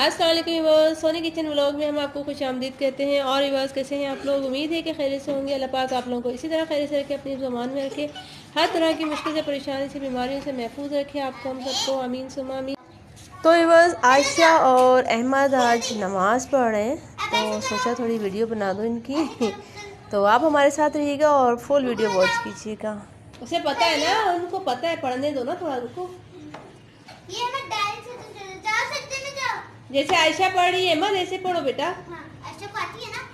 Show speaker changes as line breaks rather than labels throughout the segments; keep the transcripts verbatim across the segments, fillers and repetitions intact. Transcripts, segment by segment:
अस्सलाम वालेकुम viewers, Soni kitchen vlog में हम आपको खुश आमदीद कहते हैं। और व्यूअर्स कैसे हैं आप लोग? उम्मीद है कि खैरियत से होंगे। अल्लाह पाक आप लोगों को इसी तरह खैरियत से रखे, अपनी ज़ुबान में रखे, हर तरह की मुश्किल से, परेशानी से, बीमारियों से महफूज रखे आपको, हम सबको। आमीन सुमा आमीन। तो व्यूअर्स आयशा और अहमद आज नमाज़ पढ़ रहे हैं, तो सोचा थोड़ी वीडियो बना दो इनकी। तो आप हमारे साथ रहिएगा और फुल वीडियो वॉच कीजिएगा। उसे पता है ना, उनको पता है, पढ़ने दो ना थोड़ा, रुको। ये मत डायरेक्ट से जाओ, सच्चे में जाओ। जैसे आयशा पढ़ रही है, मत ऐसे पढ़ो बेटा। हाँ, आयशा को आती है ना।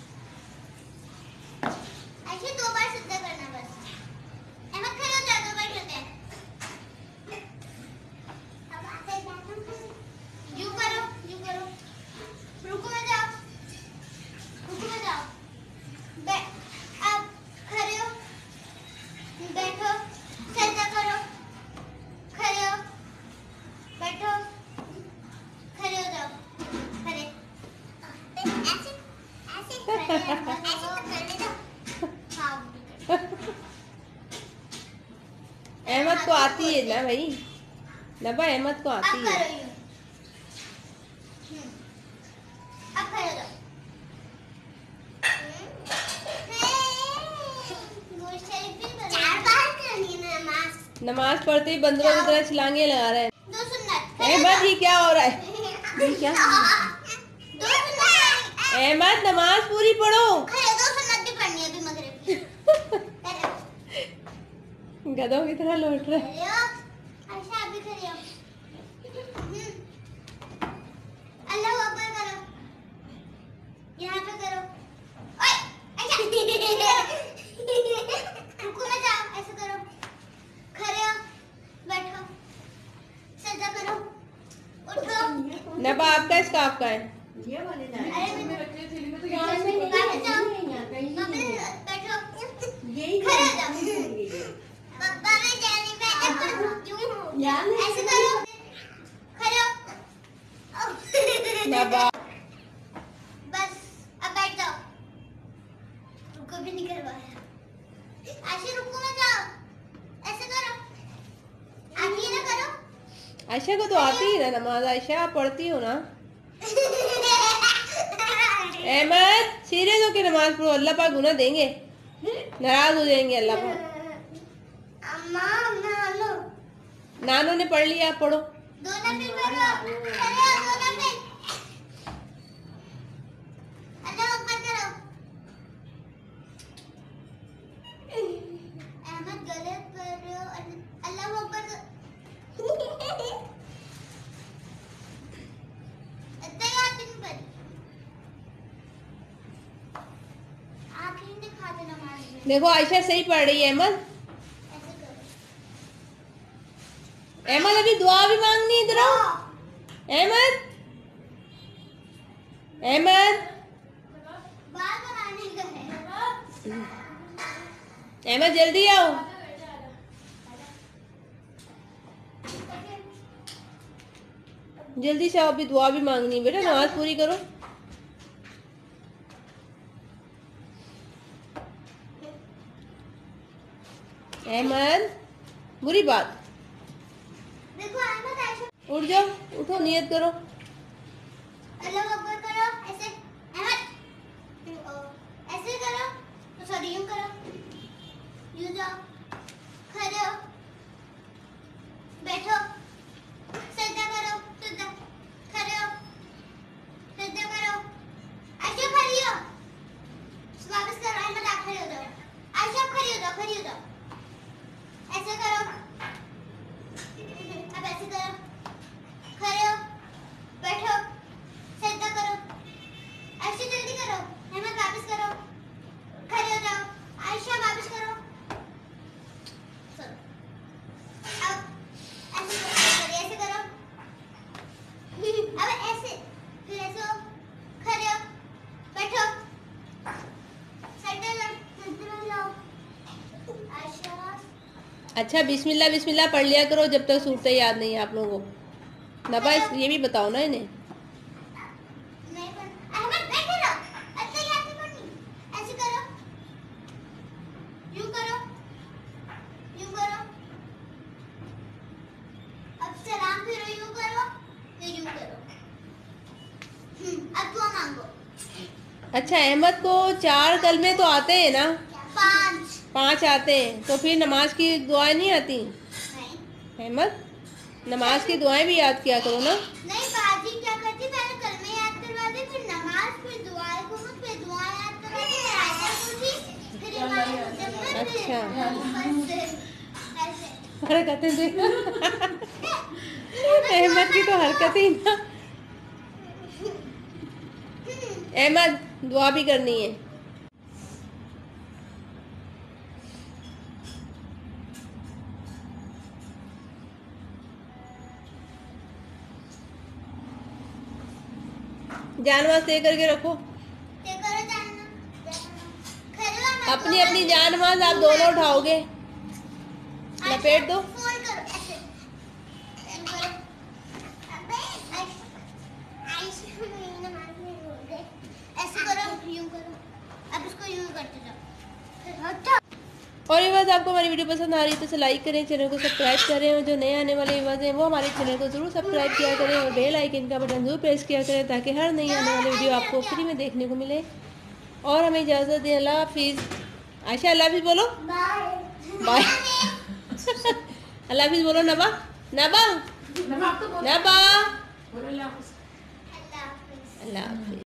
आयशा दो बार सज्जा करना बस। अहमद खड़े हो जाओ, दो बार करते हैं। अब आते हैं, यूं करो, यूं करो। रुको में जाओ, रुको में जाओ। बै अब खड़े हो, बैठो, सज्जा करो, खड़े हो, बैठो, खड़े हो जाओ, खड़े, ऐसे ऐसे खड़े, ऐसे तो करने दो। हाँ अहमद को आती है ना भाई, नबा अहमद को आती है। अब खड़े हो जाओ। नमाज पढ़ते ही बंदरों की तरह छलांगे लगा रहे हैं। अहमद ये क्या हो रहा है? ये क्या? अहमद नमाज पूरी पढ़ो। गधों की तरह लौट रहे हैं। अल्लाहू अकबर करो, यहाँ पे करो। रुको में जाओ, ऐसे करो, खड़े हो, बैठो, सज्जा करो, उठो। नबा आपका स्कार्फ का है? ये वाले ना, अरे मैं रखे थैली में, तो यहाँ से निकाल के जाओ, बैठो, खड़े हो जाओ। पापा मैं जाने में क्यों हो? ऐसे करो, खड़े हो। नबा बस अब बैठ जाओ, रुको भी नहीं करवाया। आयशा रुको में जाओ, ऐसे करो, आती है ना, करो। आयशा को तो आती ही ना नमाज, आयशा आप पढ़ती हो ना। अहमद सीरियस होके नमाज पढ़ो, अल्लाह पाक गुनाह देंगे, नाराज हो जाएंगे अल्लाह पाक। अम्मा नानो नानो ने पढ़ लिया, आप पढ़ो। दो नंबर पढ़ो, चलो दो नंबर। अल्लाह अकबर करो। अहमद गलत पढ़ रहे हो, अल्लाह अकबर। देखो आयशा सही पढ़ रही है। अहमद अहमद अभी दुआ भी मांगनी, इधर आओ। अहमद अहमद अहमद जल्दी आओ। जल्दी से आओ, अभी दुआ भी मांगनी बेटा, नमाज पूरी करो। अहमद बुरी बात। देखो अहमद आयशा उठ जाओ, उठो, नियत करो। अल्लाह अकबर करो, ऐसे अहमद ऐसे करो, तो सॉरी यूं करो, यूं जाओ, खड़े हो, बैठो, सजदा करो, सजदा, खड़े हो, सजदा करो। आयशा खड़ी हो, वापस करो। अहमद आप खड़े हो जाओ, आयशा खड़ी हो जाओ, खड़ी हो जाओ, ऐसे करो, अब ऐसे करो, खड़े हो, बैठो, सजदा करो। आयशा जल्दी करो, अहमद वापस करो, खड़े हो जाओ, आयशा वापस करो। अब ऐसे करो, ऐसे करो, अब ऐसे, फिर ऐसे हो, खड़े हो, बैठो, सजदा करो। आयशा अच्छा बिस्मिल्लाह बिस्मिल्लाह पढ़ लिया करो जब तक सूरतें याद नहीं है आप लोगों को। नबा ये भी बताओ ना इन्हें। यूं करो, यूं करो, अब सलाम फिरो, यूं करो, फिर यूं करो। अच्छा, अहमद को चार कलमे तो आते हैं ना?
पांच
पांच आते हैं, तो फिर नमाज की दुआएं नहीं आती?
नहीं।
अहमद, नमाज की दुआएं भी याद किया करो ना।
नहीं, बाजी क्या करती, पहले कलमे याद करवा दे, फिर नमाज, फिर दुआएं को, फिर दुआ याद करवा दे, फिर आयत कुर्सी, फिर इमाम मुजम्मिल,
अच्छा,
ऐसे
हरकतें देख। अहमद की तो हरकतें ही ना। अहमद, दुआ भी करनी है। जानवाज तय करके रखो। अपनी अपनी जानवाज आप दोनों उठाओगे, लपेट दो। और ये बात आपको हमारी वीडियो पसंद आ रही है तो इसे लाइक करें, चैनल को सब्सक्राइब करें, और जो नए आने वाले व्यूअर्स हैं वो हमारे चैनल को ज़रूर सब्सक्राइब किया करें और बेल आइकन का बटन ज़रूर प्रेस किया करें ताकि हर नई आने वाली वीडियो आपको फ्री में देखने को मिले। और हमें इजाज़त दें। अल्लाह हाफिज़। आयशा, अल्लाह हाफिज़ बोलो। बाय। अल्लाह हाफिज़ बोलो। नबा, नबा, नबा, अल्लाह हाफिज़।